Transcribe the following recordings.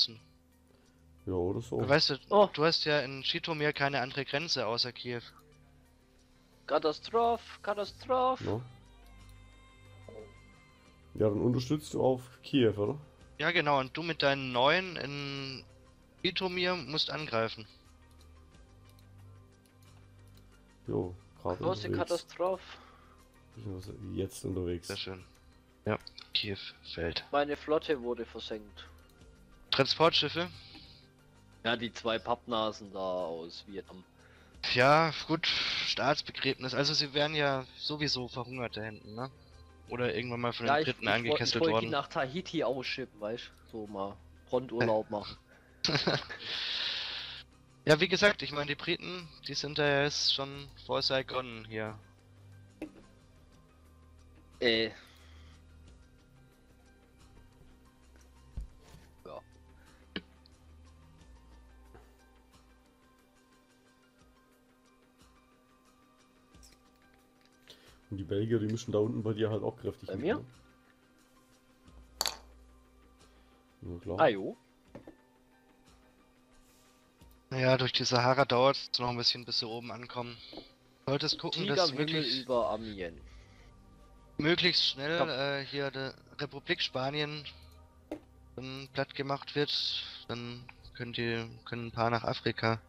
Ja, oder so. Weißt du, Oh. du hast ja in Schitomir keine andere Grenze außer Kiew. Katastrophe. Ja. Ja, dann unterstützt du auf Kiew, oder? Ja genau, und du mit deinen neuen in Schitomir musst angreifen. Jo, gerade Große unterwegs. Katastrophe. Beziehungsweise jetzt unterwegs. Sehr schön. Ja, Kiew fällt. Meine Flotte wurde versenkt. Transportschiffe? Ja, die 2 Pappnasen da aus Vietnam. Ja, gut, Staatsbegräbnis. Also sie wären ja sowieso verhungert da hinten, ne? Oder irgendwann mal von den Ja, Briten ich angekesselt wollte die worden. nach Tahiti ausschippen, weißt du? So mal Fronturlaub machen. Ja, wie gesagt, ich meine, die Briten, die sind da ja jetzt schon vor Saigon hier. Ja. Und die Belgier, die mischen da unten bei dir halt auch kräftig Bei mit, mir? ne? Ja, klar. Ah jo. Naja, durch die Sahara dauert es noch ein bisschen, bis sie oben ankommen. Solltest gucken, Tiger dass am Himmel wirklich über Amiens. möglichst schnell Komm. hier die Republik Spanien platt gemacht wird. Dann können ein paar nach Afrika.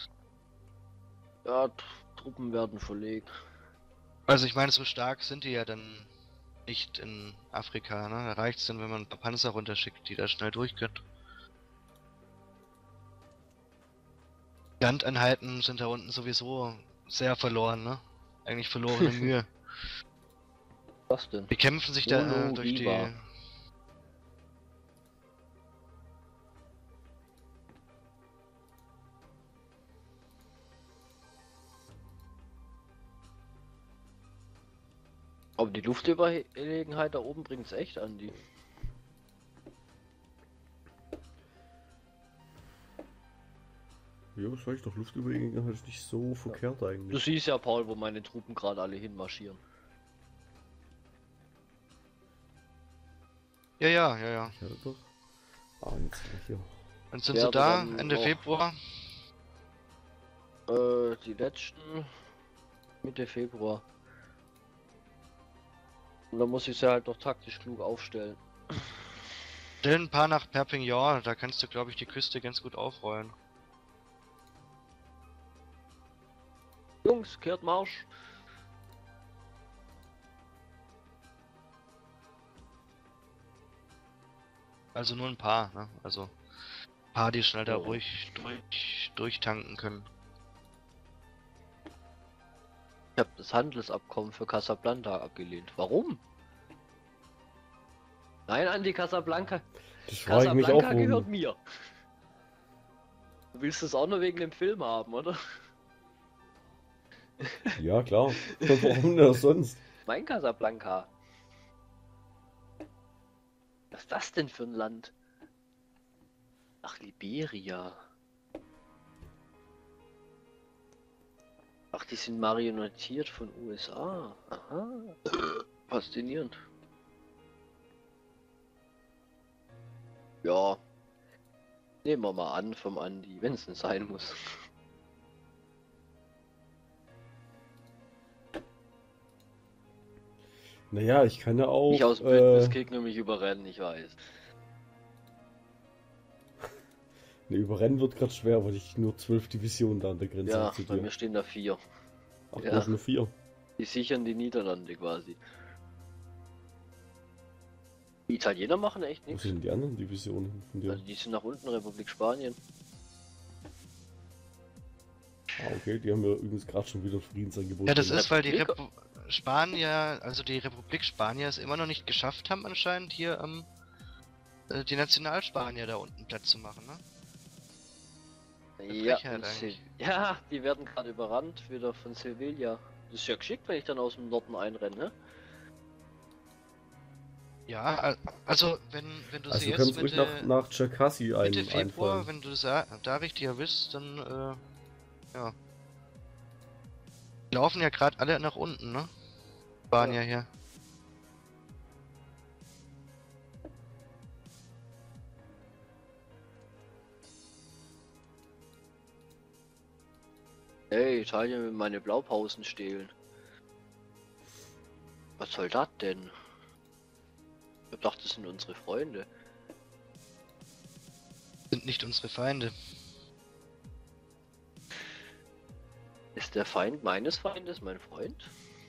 Ja, Truppen werden verlegt. Also ich meine, so stark sind die ja dann nicht in Afrika, ne? Da reicht's dann, wenn man ein paar Panzer runterschickt, die da schnell durch können. Landeinheiten sind da unten sowieso sehr verloren, ne? Eigentlich verlorene Mühe. Was denn? Die kämpfen sich da Ulu durch die... Riva. Aber die Luftüberlegenheit da oben bringt's echt an die. Ja, sag ich doch, Luftübergänge ist nicht so verkehrt Du eigentlich. siehst ja, Paul, wo meine Truppen gerade alle hinmarschieren. Ja. Ja, doch. Ah, jetzt hier. Dann sind Ja, sie aber da, dann Ende noch- Februar. Die letzten Mitte Februar. Und da muss ich sie halt noch taktisch klug aufstellen. Stell ein paar nach Perpignan, da kannst du, glaube ich, die Küste ganz gut aufrollen. Jungs, kehrt Marsch. Also nur ein paar, ne? Also ein paar, die schnell da Ja. ruhig durchtanken können. Ich habe das Handelsabkommen für Casablanca abgelehnt. Warum? Nein, an die Casablanca. Das frage ich mich auch, Casablanca gehört warum. mir. Du willst es auch nur wegen dem Film haben, oder? Ja, klar. Warum denn sonst? Mein Casablanca. Was ist das denn für ein Land? Ach, Liberia. Ach, die sind marionettiert von USA. Aha. Faszinierend. Ja. Nehmen wir mal an vom Andi, wenn es denn sein muss. Naja, ich kann ja auch. Ich aus dem Bündniskrieg nämlich überrennen, ich weiß. Ne, überrennen wird gerade schwer, weil ich nur 12 Divisionen da an der Grenze Ja, habe zu bei dir. mir stehen da 4. Ach, ja. bloß nur 4. Die sichern die Niederlande quasi. Die Italiener machen echt Wo nichts. sind die anderen Divisionen von dir? Also die sind nach unten, Republik Spanien. Ah, okay, die haben ja übrigens gerade schon wieder Friedensangebot. Ja, das gemacht. ist, weil die Republik- Spanier, also die Republik Spanier es immer noch nicht geschafft haben, anscheinend hier die Nationalspanier da unten platt zu machen, ne? Ja, Frechheit und eigentlich. ja, die werden gerade überrannt wieder von Sevilla. Das ist ja geschickt, wenn ich dann aus dem Norden einrenne, ne? Ja, also wenn du Also sie du jetzt kannst ruhig nach Cherkassi Mitte Februar, einfallen. wenn du da richtig erwischst, dann ja. Die laufen ja gerade alle nach unten, ne? Spanier hier. Ey, Italien will meine Blaupausen stehlen. Was soll das denn? Ich dachte, das sind unsere Freunde. Sind nicht unsere Feinde. Ist der Feind meines Feindes mein Freund?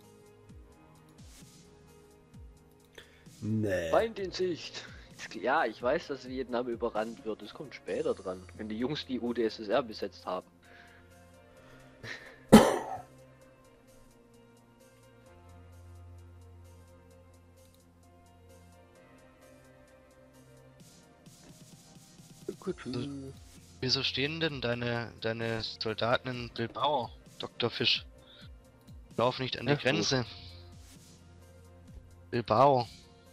Nee. Feind in Sicht. Ja, ich weiß, dass Vietnam überrannt wird. Es kommt später dran, wenn die Jungs die UdSSR besetzt haben. Wieso stehen denn deine Soldaten in Bilbao, Dr. Fisch? Lauf nicht an die Ja, gut. Grenze. Bilbao.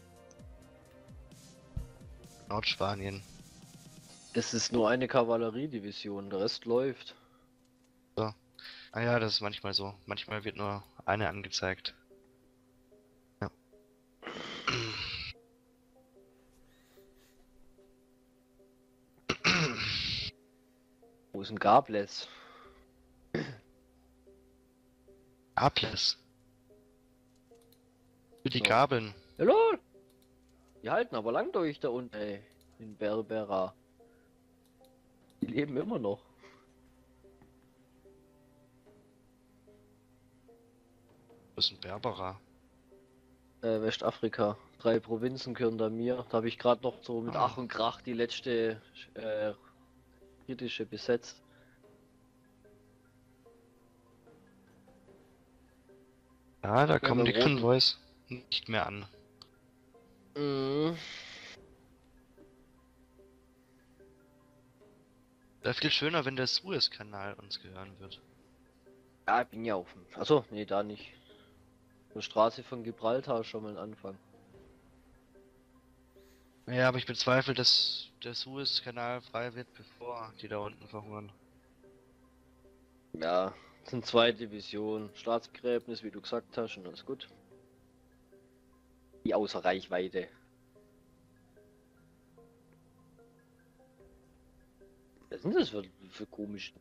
Nordspanien. Es ist nur eine Kavalleriedivision, der Rest läuft. Ah ja, das ist manchmal so. Manchmal wird nur eine angezeigt. Ja. Wo ist ein Gables? Aples. Für die So. Gabeln. Hallo! Die halten aber lang durch da unten, ey. In Berbera. Die leben immer noch. Das ist ein Berbera. Westafrika. 3 Provinzen gehören da mir. Da habe ich gerade noch so mit Ach und Krach die letzte britische besetzt. Ja, da kommen die beim Roten. Konvois nicht mehr an. Mhm. Wäre viel schöner, wenn der Suezkanal uns gehören wird. Ja, ich bin ja auf dem. Achso, nee, da nicht. Die Straße von Gibraltar ist schon mal ein Anfang. Ja, aber ich bezweifle, dass der Suezkanal frei wird, bevor die da unten verhungern. Ja, es sind 2 Divisionen. Staatsbegräbnis, wie du gesagt hast, und alles gut. Die außer Reichweite. Was sind das für komische?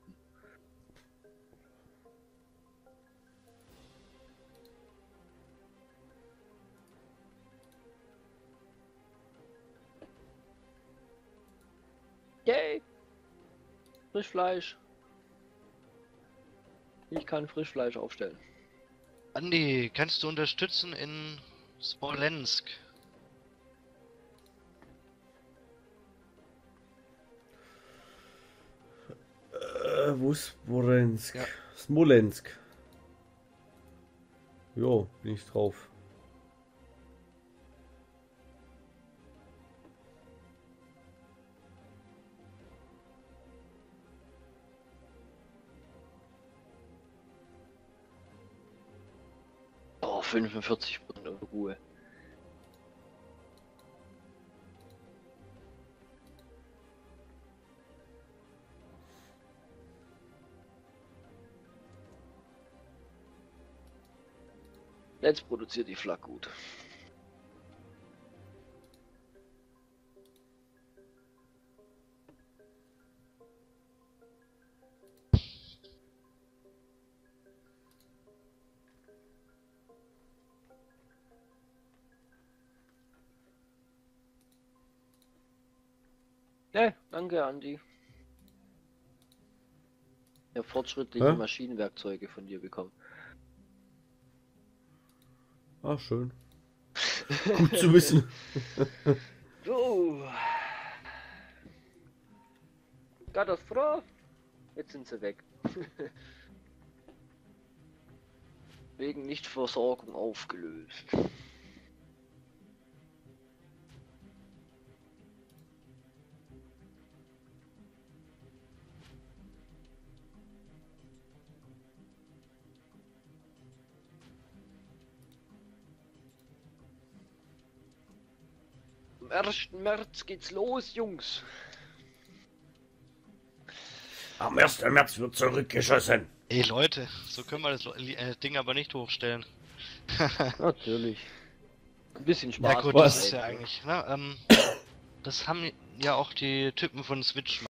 Yay! Frischfleisch. Ich kann Frischfleisch aufstellen. Andi, kannst du unterstützen in Smolensk? Wo ist Smolensk? Ja. Smolensk. Jo, bin ich drauf. Oh, 45 Ruhe. Jetzt produziert die Flak gut. Ja, danke, Andi. Ich habe fortschrittliche Hä? Maschinenwerkzeuge von dir bekommen. Ah, schön. Gut zu wissen. So. Katastrophe. Jetzt sind sie weg. Wegen Nichtversorgung aufgelöst. Am 1. März geht's los, Jungs. Am 1. März wird zurückgeschossen. Ey Leute, so können wir das Ding aber nicht hochstellen. Natürlich. Ein bisschen Spaß. Ja gut, Was? das ist ja eigentlich, ne, das haben ja auch die Typen von Switch